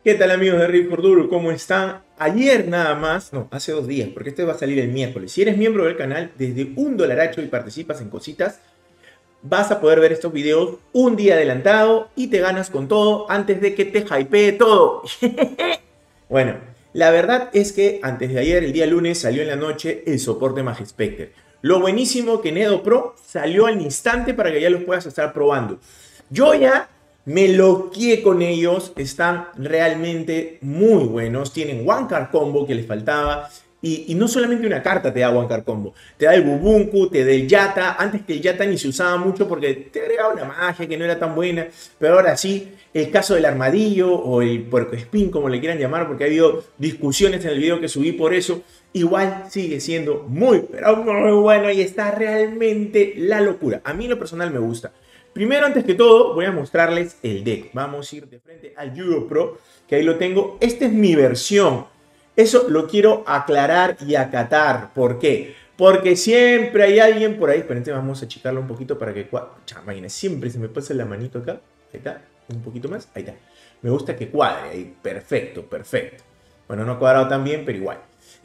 ¿Qué tal amigos de Riff for Duro? ¿Cómo están? Ayer nada más, no, hace 2 días, porque este va a salir el miércoles. Si eres miembro del canal, desde $1 y participas en cositas, vas a poder ver estos videos un día adelantado y te ganas con todo antes de que te hypee todo. Bueno, la verdad es que antes de ayer, el día lunes, salió en la noche el soporte Magispecter. Lo buenísimo que Nedo Pro salió al instante para que ya los puedas estar probando. Yo ya me loqueé con ellos, están realmente muy buenos. Tienen One Card Combo que les faltaba. Y no solamente una carta te da One Card Combo, te da el Bubunku, te da el Yata. Antes que el Yata ni se usaba mucho porque te agregaba una magia que no era tan buena. Pero ahora sí, el caso del armadillo o el puercoespín, como le quieran llamar, porque ha habido discusiones en el video que subí por eso. Igual sigue siendo muy, pero muy bueno y está realmente la locura. A mí en lo personal me gusta. Primero, antes que todo, voy a mostrarles el deck. Vamos a ir de frente al Judo Pro, que ahí lo tengo. Esta es mi versión. Eso lo quiero aclarar y acatar. ¿Por qué? Porque siempre hay alguien por ahí. Esperen, vamos a achicarlo un poquito para que... Imagínense, siempre se me pasa la manito acá. Ahí está. Un poquito más. Ahí está. Me gusta que cuadre ahí. Perfecto, perfecto. Bueno, no ha cuadrado tan bien, pero igual.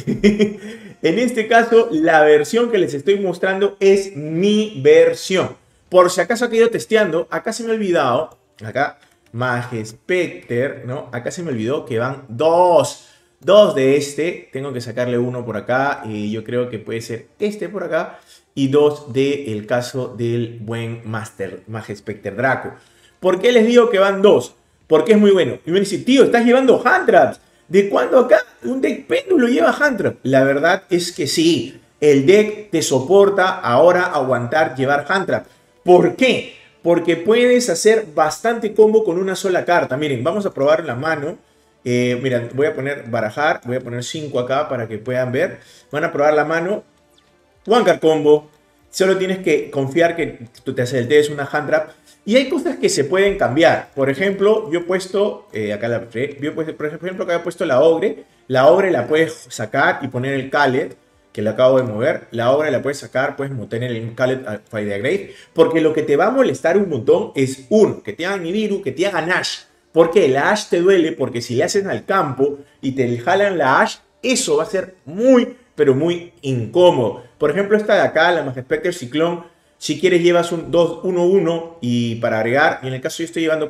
En este caso, la versión que les estoy mostrando es mi versión. Por si acaso ha ido testeando, acá se me ha olvidado, acá Magispecter, ¿no? Acá se me olvidó que van dos de este, tengo que sacarle uno por acá, y yo creo que puede ser este por acá, y dos del caso del buen Magispecter Draco. ¿Por qué les digo que van dos? Porque es muy bueno. Y me dicen, tío, estás llevando hand traps. ¿De cuándo acá un deck péndulo lleva hand trap? La verdad es que sí, el deck te soporta ahora aguantar llevar hand trap. ¿Por qué? Porque puedes hacer bastante combo con una sola carta. Miren, vamos a probar la mano. Miren, voy a poner barajar, voy a poner 5 acá para que puedan ver. Van a probar la mano. One Card Combo. Solo tienes que confiar que tú te haces el test, una hand trap. Y hay cosas que se pueden cambiar. Por ejemplo, yo he puesto, acá la por ejemplo, acá he puesto la Ogre. La Ogre la puedes sacar y poner el Calet, que le acabo de mover. La Ogre la puedes sacar, puedes tener el Calet Fire the Grave. Porque lo que te va a molestar un montón es, uno, que te hagan Nibiru, que te hagan Ash. ¿Por qué? La Ash te duele porque si le hacen al campo y te jalan la Ash, eso va a ser muy, pero muy incómodo. Por ejemplo, esta de acá, la Magispecter Ciclón. Si quieres llevas un 2-1-1 y para agregar, y en el caso yo estoy llevando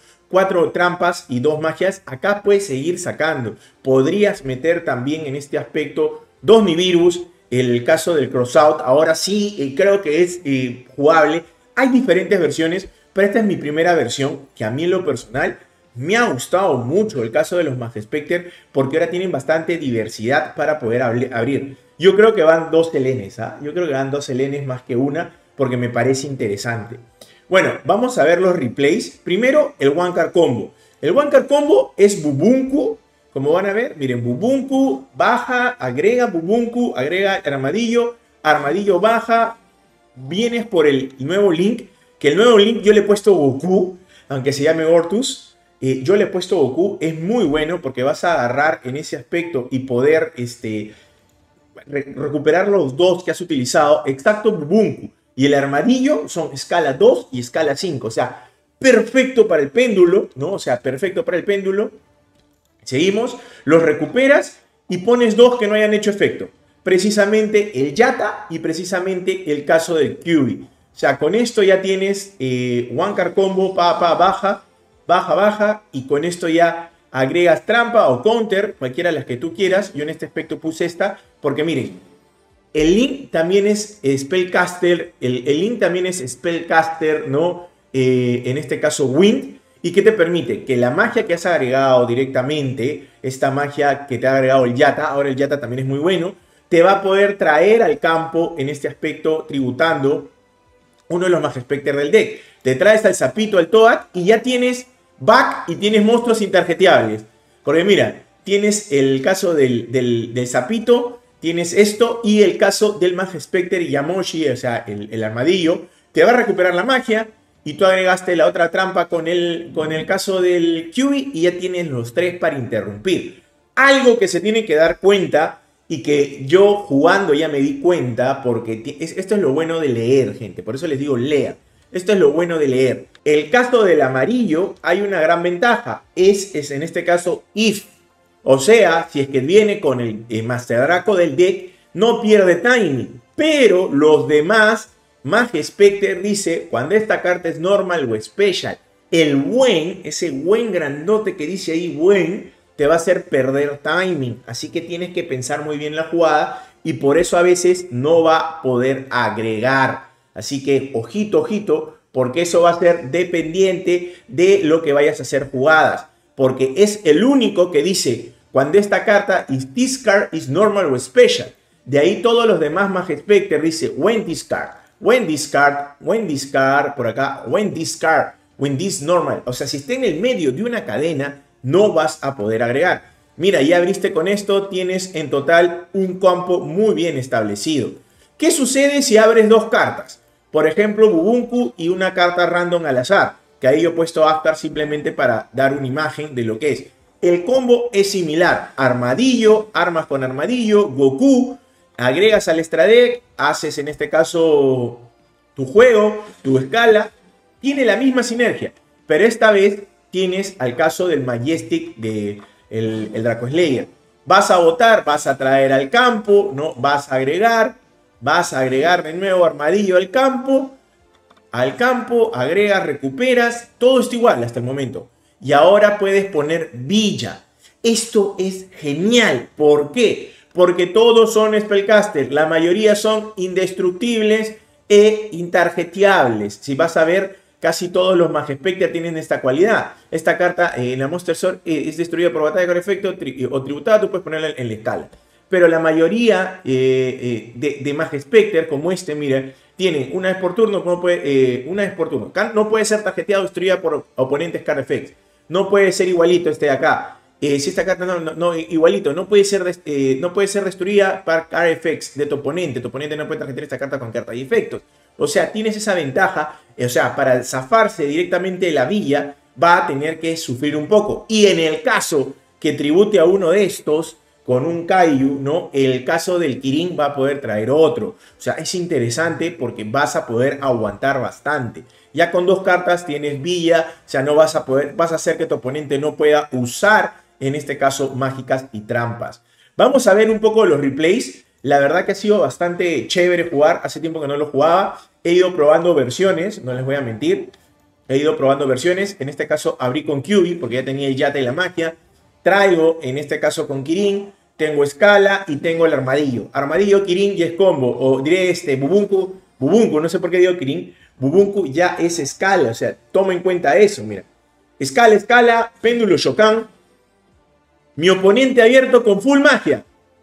4 trampas y 2 magias, acá puedes seguir sacando. Podrías meter también en este aspecto 2 Nibiru's, el caso del Crossout, ahora sí creo que es jugable. Hay diferentes versiones, pero esta es mi primera versión, que a mí en lo personal me ha gustado mucho el caso de los Magispecter, porque ahora tienen bastante diversidad para poder abrir. Yo creo que van 2 Selenes, ¿ah? Yo creo que van 2 Selenes más que una, porque me parece interesante. Bueno, vamos a ver los replays. Primero, el One Card Combo. El One Card Combo es Bubunku. Como van a ver, miren, Bubunku baja, agrega Bubunku, agrega armadillo, armadillo baja. Vienes por el nuevo Link, que el nuevo Link yo le he puesto Goku, aunque se llame Ortus. Yo le he puesto Goku, es muy bueno porque vas a agarrar en ese aspecto y poder recuperar los 2 que has utilizado. Exacto, Bubunku y el armadillo son escala 2 y escala 5. O sea, perfecto para el péndulo, ¿no? O sea, perfecto para el péndulo. Seguimos, los recuperas y pones 2 que no hayan hecho efecto. Precisamente el Yata y precisamente el caso del QB. O sea, con esto ya tienes One Card Combo, baja, baja. Y con esto ya agregas trampa o counter, cualquiera de las que tú quieras. Yo en este aspecto puse esta porque miren, el Link también es Spellcaster, el Link también es Spellcaster, ¿no? En este caso Wind. ¿Y qué te permite? Que la magia que has agregado directamente, esta magia que te ha agregado el Yata, ahora el Yata también es muy bueno, te va a poder traer al campo en este aspecto tributando uno de los Magispecter del deck. Te traes al Zapito, al Toad y ya tienes back y tienes monstruos interjeteables. Porque mira, tienes el caso del Zapito, tienes esto y el caso del Magispecter Yamoshi, o sea, el armadillo. Te va a recuperar la magia y tú agregaste la otra trampa con el caso del QB y ya tienes los 3 para interrumpir. Algo que se tiene que dar cuenta y que yo jugando ya me di cuenta, porque esto es lo bueno de leer, gente. Por eso les digo, lea. Esto es lo bueno de leer. El caso del amarillo hay una gran ventaja. Es en este caso if. O sea, si es que viene con el Master Draco del deck, no pierde timing. Pero los demás, Mage Specter dice, cuando esta carta es normal o special, el buen, ese buen grandote que dice ahí buen, te va a hacer perder timing. Así que tienes que pensar muy bien la jugada y por eso a veces no va a poder agregar. Así que ojito, ojito, porque eso va a ser dependiente de lo que vayas a hacer jugadas. Porque es el único que dice, cuando esta carta, this card is normal o special. De ahí todos los demás Mage Specter dice, when this card, when this card, when this card, por acá, when this card, when this normal. O sea, si está en el medio de una cadena, no vas a poder agregar. Mira, ya abriste con esto, tienes en total un campo muy bien establecido. ¿Qué sucede si abres dos cartas? Por ejemplo, Bubunku y una carta random al azar, que ahí yo he puesto Aftar simplemente para dar una imagen de lo que es. El combo es similar, Armadillo, armas con Armadillo, Goku, agregas al extra deck, haces en este caso tu juego, tu escala, tiene la misma sinergia, pero esta vez tienes al caso del Majestic de el Draco Slayer. Vas a botar, vas a traer al campo, ¿no? Vas a agregar de nuevo Armadillo al campo, agregas, recuperas, todo está igual hasta el momento. Y ahora puedes poner Villa. Esto es genial. ¿Por qué? Porque todos son Spellcaster, la mayoría son indestructibles e intargeteables. Si vas a ver, casi todos los Mage Specter tienen esta cualidad. Esta carta en la Monster Sword es destruida por batalla con efecto o tributada, tú puedes ponerla en la escala. Pero la mayoría de Mage Specter, como este, mira, tiene una vez por turno, no puede ser tarjeteado o destruida por oponentes card effects. No puede ser igualito este de acá. Si esta carta igualito, no puede ser destruida por card effects de tu oponente. Tu oponente no puede tarjetear esta carta con carta y efectos. O sea, tienes esa ventaja. O sea, para zafarse directamente de la villa, va a tener que sufrir un poco. Y en el caso que tribute a uno de estos con un Kaiju, ¿no? El caso del Kirin va a poder traer otro. O sea, es interesante porque vas a poder aguantar bastante. Ya con dos cartas tienes villa, o sea, no vas a poder, vas a hacer que tu oponente no pueda usar, en este caso, mágicas y trampas. Vamos a ver un poco los replays. La verdad que ha sido bastante chévere jugar. Hace tiempo que no lo jugaba. He ido probando versiones, no les voy a mentir. He ido probando versiones. En este caso abrí con Kyuubi porque ya tenía el Yata y la magia. Traigo, en este caso con Kirin. Tengo escala y tengo el armadillo. Armadillo, Kirin y es combo. O diré Bubunku, no sé por qué digo Kirin. Bubunku ya es escala. O sea, toma en cuenta eso, mira. Escala, péndulo Shokan. Mi oponente abierto con full magia.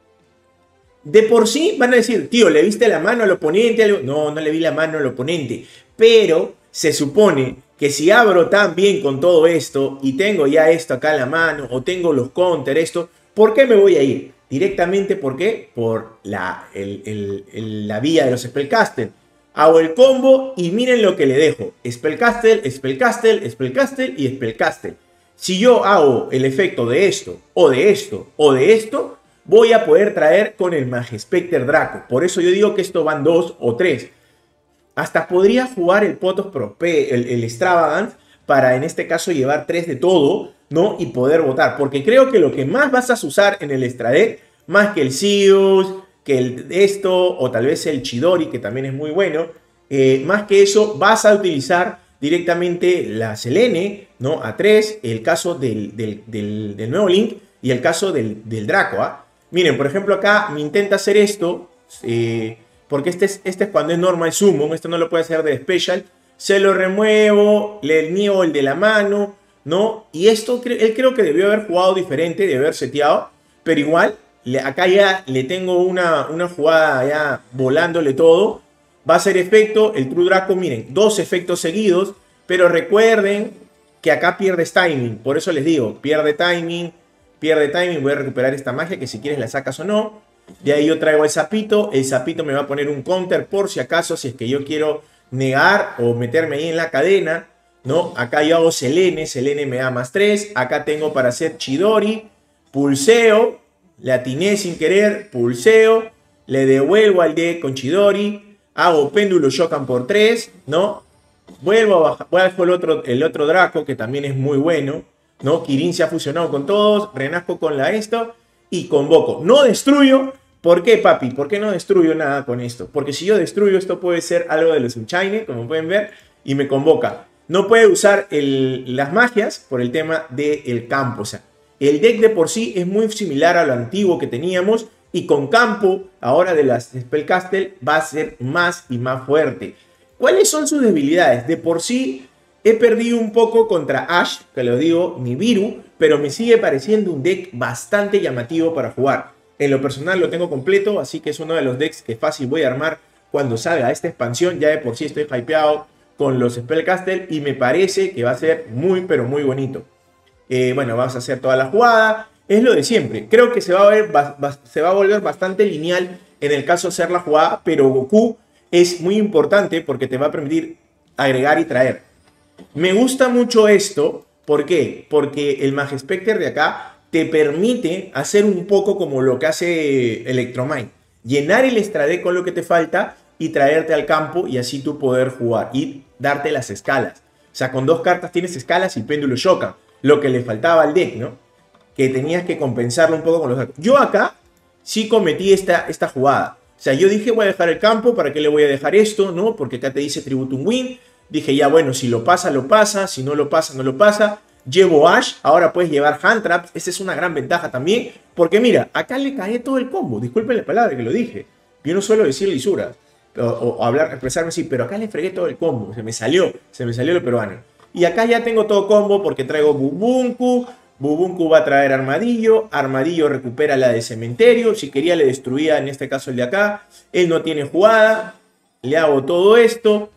De por sí van a decir, tío, ¿le viste la mano al oponente? No, no le vi la mano al oponente. Pero se supone que si abro tan bien con todo esto y tengo ya esto acá en la mano o tengo los counter, esto, ¿por qué me voy a ir? Directamente, ¿por qué? Por la vía de los Spellcaster. Hago el combo y miren lo que le dejo. Spellcaster y Spellcaster. Si yo hago el efecto de esto, o de esto, o de esto, voy a poder traer con el Mage Specter Draco. Por eso yo digo que esto van 2 o 3. Hasta podría jugar el Potos Prospe, el Extravagance, para en este caso llevar 3 de todo, ¿no? Y poder votar. Porque creo que lo que más vas a usar en el extra deck, más que el Zeus, que esto, o tal vez el Chidori, que también es muy bueno, más que eso, vas a utilizar directamente la Selene, ¿no? A 3, el caso del nuevo Link y el caso del Draco, ¿ah? Miren, por ejemplo, acá me intenta hacer esto, porque este es cuando es normal summon, esto no lo puede hacer de special. Se lo remuevo, le niego el de la mano, ¿no? Y esto, él creo que debió haber jugado diferente, debió haber seteado, pero igual, acá ya le tengo una jugada ya volándole todo. Va a hacer efecto, el True Draco, miren, 2 efectos seguidos, pero recuerden que acá pierdes timing, por eso les digo, pierde timing, voy a recuperar esta magia que si quieres la sacas o no. De ahí yo traigo el sapito me va a poner un counter por si acaso, si es que yo quiero negar o meterme ahí en la cadena, ¿no? Acá yo hago Selene me da +3, acá tengo para hacer Chidori, pulseo, le atiné sin querer, pulseo, le devuelvo al deck con Chidori, hago péndulo Shokan por 3, ¿no? vuelvo a bajar, bajo el otro Draco, que también es muy bueno, ¿no? Kirin se ha fusionado con todos, renazco con la esto y convoco. No destruyo. ¿Por qué, papi? ¿Por qué no destruyo nada con esto? Porque si yo destruyo, esto puede ser algo de los Unchained, como pueden ver, y me convoca. No puede usar las magias por el tema del campo. O sea, el deck de por sí es muy similar a lo antiguo que teníamos, y con campo, ahora de las Spellcastle, va a ser más y más fuerte. ¿Cuáles son sus debilidades? De por sí, he perdido un poco contra Ash, que lo digo, Nibiru, pero me sigue pareciendo un deck bastante llamativo para jugar. En lo personal lo tengo completo, así que es uno de los decks que fácil voy a armar cuando salga esta expansión. Ya de por sí estoy hypeado con los Spellcaster y me parece que va a ser muy, pero muy bonito. Bueno, vamos a hacer toda la jugada. Es lo de siempre. Creo que se va a volver bastante lineal en el caso de hacer la jugada, pero Goku es muy importante porque te va a permitir agregar y traer. Me gusta mucho esto. ¿Por qué? Porque el Majespecter de acá te permite hacer un poco como lo que hace Electromind. Llenar el extra deck con lo que te falta y traerte al campo y así tú poder jugar y darte las escalas. O sea, con 2 cartas tienes escalas y péndulo Shokan. Lo que le faltaba al deck, ¿no? Que tenías que compensarlo un poco con los... Yo acá sí cometí esta jugada. O sea, yo dije, voy a dejar el campo, ¿para qué le voy a dejar esto? ¿No? Porque acá te dice Tributum Win. Dije, ya bueno, si lo pasa, lo pasa. Si no lo pasa, no lo pasa. Llevo Ash, ahora puedes llevar Hand Traps. Esa es una gran ventaja también. Porque mira, acá le cagué todo el combo. Disculpen la palabra que lo dije. Yo no suelo decir lisuras. O hablar, expresarme así. Pero acá le fregué todo el combo. Se me salió lo peruano. Y acá ya tengo todo combo porque traigo Bubunku. Bubunku va a traer Armadillo. Armadillo recupera la de Cementerio. Si quería le destruía, en este caso el de acá. Él no tiene jugada. Le hago todo esto.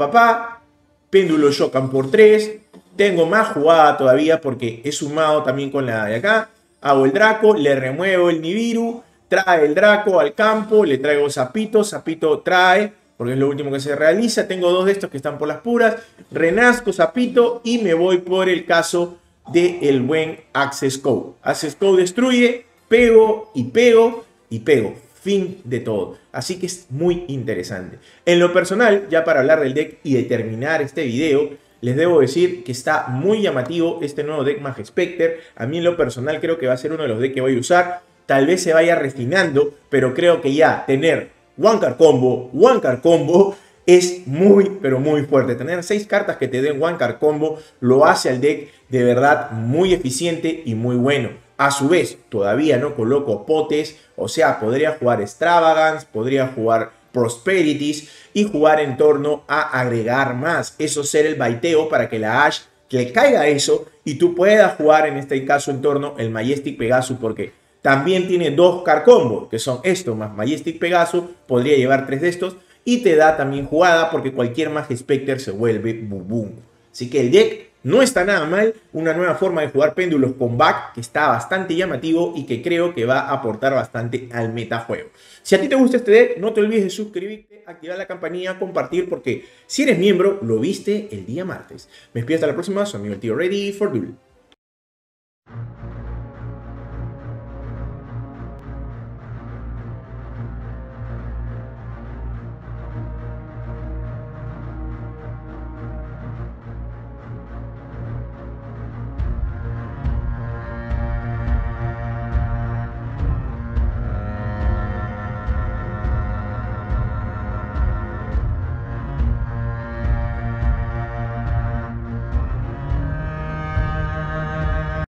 Péndulo Shokan por 3. Tengo más jugada todavía porque he sumado también con la de acá. Hago el Draco, le remuevo el Nibiru. Trae el Draco al campo. Le traigo Zapito. Zapito trae, porque es lo último que se realiza. Tengo 2 de estos que están por las puras. Renazco Zapito y me voy por el caso del buen Access Code. Access Code destruye, pego y pego y pego. Fin de todo. Así que es muy interesante. En lo personal, ya para hablar del deck y de terminar este video, les debo decir que está muy llamativo este nuevo deck Majespecter. A mí en lo personal creo que va a ser uno de los decks que voy a usar. Tal vez se vaya refinando, pero creo que ya tener One Card Combo es muy, pero muy fuerte. Tener 6 cartas que te den One Card Combo lo hace al deck de verdad muy eficiente y muy bueno. A su vez, todavía no coloco potes, o sea, podría jugar Extravagance, podría jugar Prosperities y jugar en torno a agregar más. Eso ser el baiteo para que la Ash le caiga eso y tú puedas jugar en este caso en torno el Majestic Pegasus, porque también tiene 2 card combo, que son esto más Majestic Pegasus, podría llevar 3 de estos y te da también jugada porque cualquier Majespecter se vuelve bubum. Así que el deck no está nada mal, una nueva forma de jugar péndulos con back que está bastante llamativo y que creo que va a aportar bastante al metajuego. Si a ti te gusta este deck, no te olvides de suscribirte, activar la campanilla, compartir, porque si eres miembro, lo viste el día martes. Me despido hasta la próxima, su amigo el tío Ready for Duel.